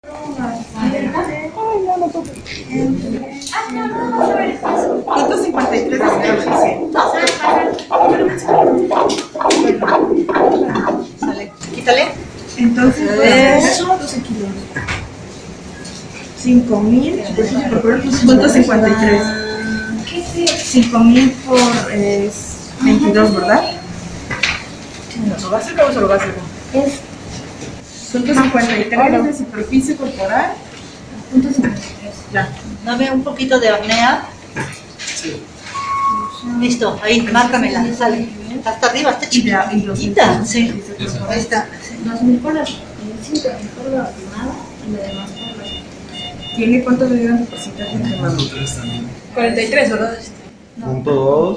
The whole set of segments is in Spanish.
Punto 53 de 100. Sale. Quítale. Entonces, son 12 kilos. 5,000 punto 53. 5,000 por 22, ¿verdad? ¿Lo va a hacer o se lo va a hacer? Punto 53 de superficie corporal. Punto 53. Ya. Dame un poquito de apnea. Listo, ahí, márcamela, sale. Hasta arriba, hasta chiquita. Sí, ahí está. 2,000 por la 5,000 por la quemada y lo demás por la... ¿Tiene cuánto le dieron de porcentaje de quemado? 43, ¿verdad? Punto 2.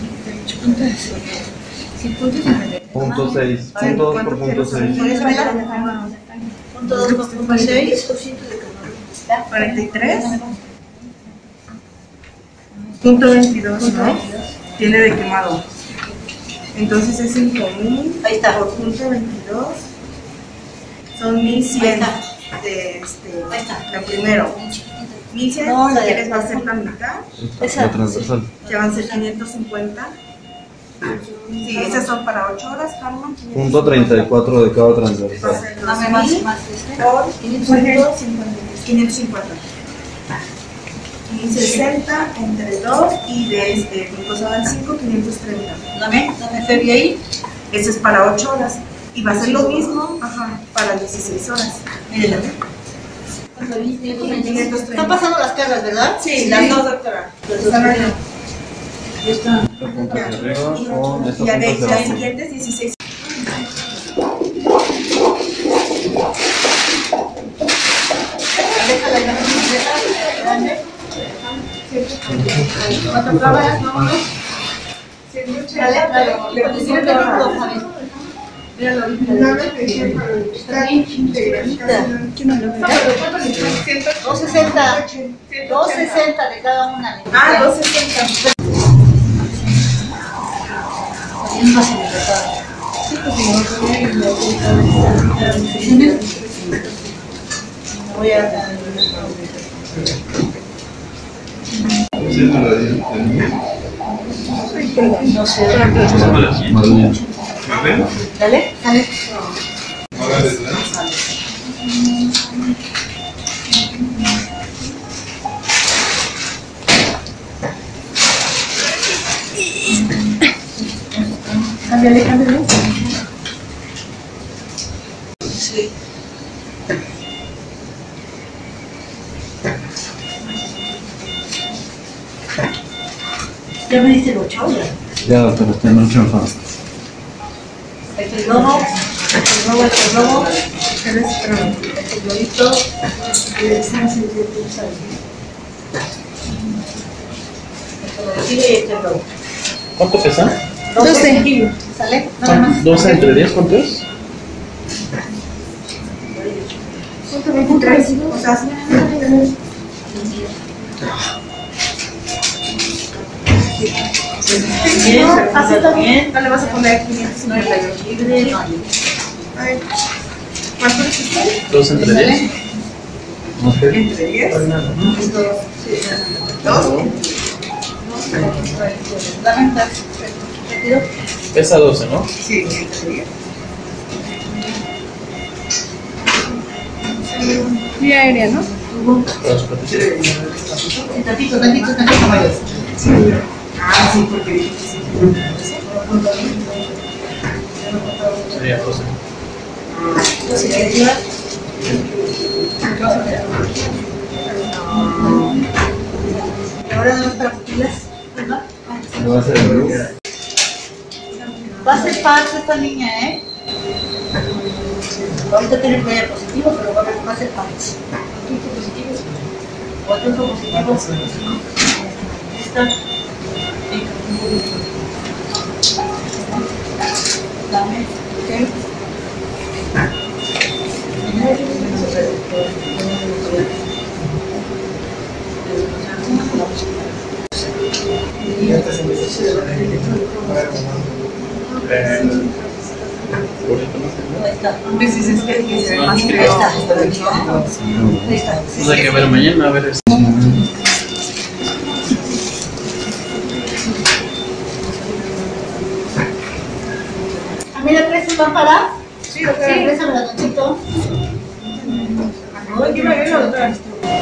Punto 6. Punto 2 por punto 6. Por eso, ¿verdad? Punto 2 por punto 6. 43. Punto 22, ¿no? Tiene de quemado. Entonces es 5,000. Ahí está. Por punto 22. Son 1,100 de Ahí está. lo primero. 1,100, No, si la de- quieres va a ser la mitad. La transversal. Ya van a ser 550. Sí, esas son para 8 horas, Carmen. Punto 34 de cada transversal. Dame más. Por 550. 1060 entre 2 y de puntos van 5, 530. Dame Febi ahí. Eso es para 8 horas. Y va a ser lo mismo para 16 horas. Mírenla. 530. Están pasando las cargas, ¿verdad? Sí, las dos, doctora. Están ahí. Punto hacia arriba con esta Ya punta de hacia las abajo. siguientes 16. Déjala ya. Grande. ¿Cuánto cámaras? Vámonos. Dale. Posición de grupo, Javi. Míralo. Está bien chiquita. 260. 260 de cada una. 260. Bien fácil de tratar. Voy a... No sé. Dale, dale. Cámbiale. Sí. ¿Ya me diste el 8? Ya, pero está en 8 fast. El globo, el globo. El globito. Y este globo. ¿Cuánto pesa? 12. ¿Sale? Nada más. 12 entre 10, ¿cuánto es? Punto 23. O sea, Bien, así está bien. no le vas a poner 598. Libre, no. A ver. ¿Cuánto dijiste? 12 entre 10. Entre 10. ¿Dos? Dame un rápido. Pesa 12, ¿no? Sí, entre 10. Vía aérea, ¿no? Tantito, mayor. Sí, porque dijiste sí. Sería 12. Y ahora no para pupilas. ¿No va a ser el luz? Va a ser parte esta niña, ¿eh? Ahorita tiene player positivo, pero va a ser parte. Otro positivo. ¿Listo? Dame. Ahí está. Dices es que se ve más Ahí creo. está. Ahí está. Pues hay que ver mañana, a ver. ¿A mí la traes una para? Sí, doctora. Sí, préstame la tantito. Aquí me viene la doctora.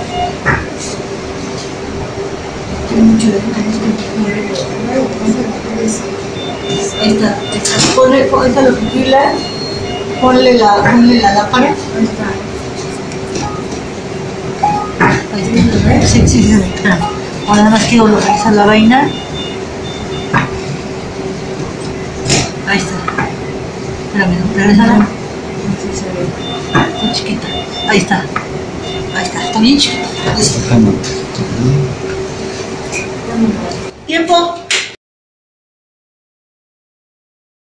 Ahí está. Ponle esa lo pupila. Ponle la lámpara. Ahí está. Sí, sí, sí. Ahora nada más quiero localizar la vaina. Ahí está. Espérame, regrésala. Está chiquita. Ahí está. Ahí está. Está bien chiquita. Listo. Tiempo.